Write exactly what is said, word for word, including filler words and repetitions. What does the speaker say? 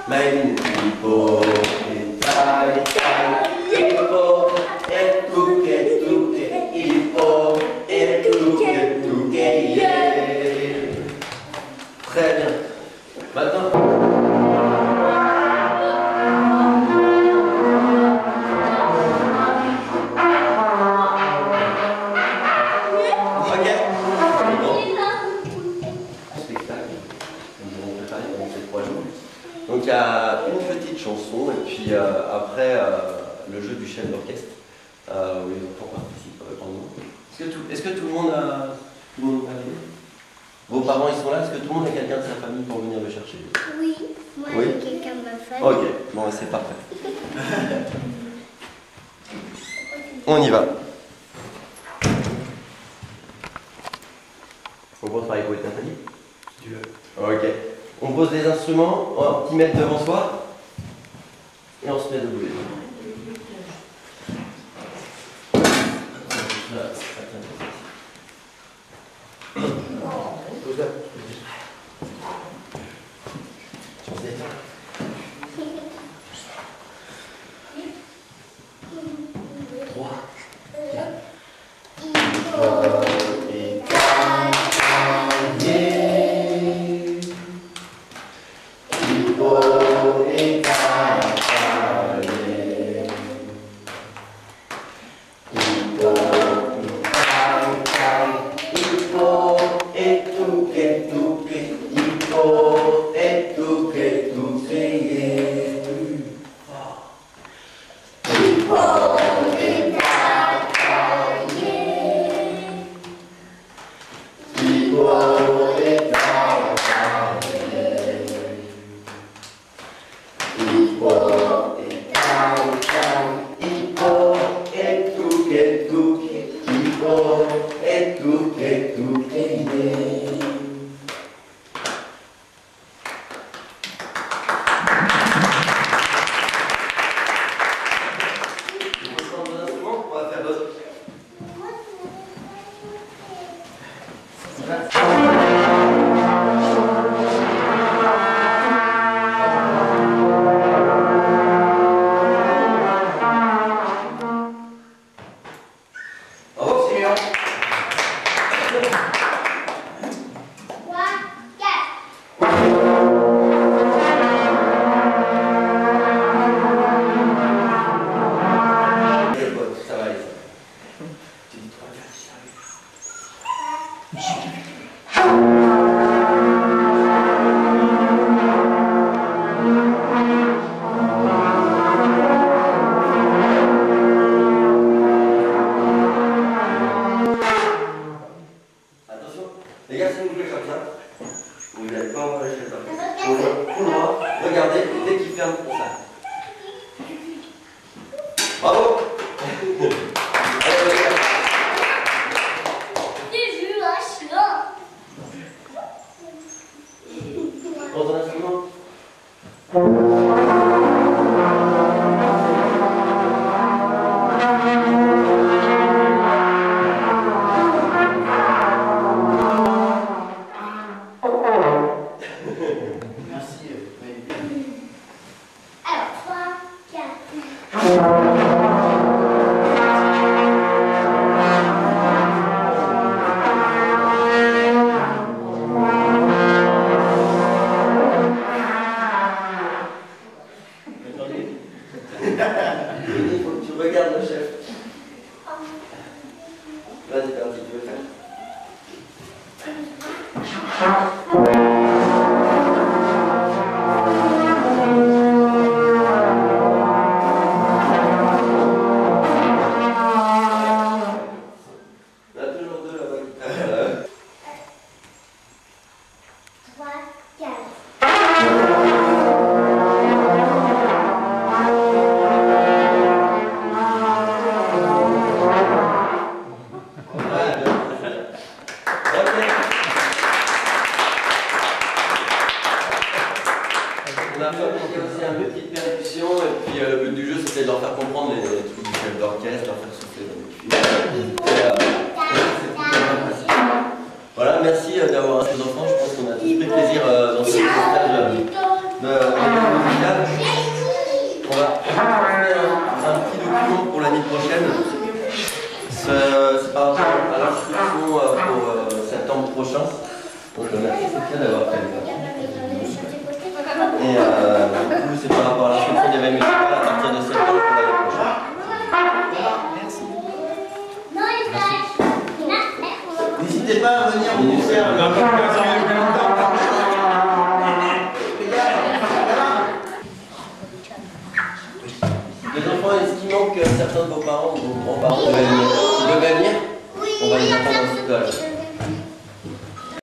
mein Hippo, tai, tai, Hippo, et tuque, tuque, Hippo, et tuque, tuque, yeah. Très bien. Maintenant. Donc il y a une petite chanson et puis euh, après euh, le jeu du chef d'orchestre euh, où les enfants participent avec nous. Est-ce que, tout, est-ce que tout le monde a tout le monde a arrivé? Vos parents ils sont là? Est-ce que tout le monde a quelqu'un de sa famille pour venir le chercher? Oui, moi oui? j'ai quelqu'un de ma famille. Ok, bon c'est parfait. On y va. On commence par écouter ta famille? Si tu veux. Ok. On pose les instruments, un petit mètre devant soi, et on se met debout. Voilà, merci d'avoir assisté aux enfants. Je pense qu'on a tous pris plaisir dans ce stage. prochain. Donc merci Sophia d'avoir fait ça. Et euh, du coup, c'est par rapport à l'inscription des veilles musicales à partir de septembre pour l'année prochaine. Merci. N'hésitez pas à venir vous faire le... Les enfants, est-ce qu'il manque certains de vos parents ou vos grands-parents devaient venir? Ils devaient venir? On va les attendre en tout cas.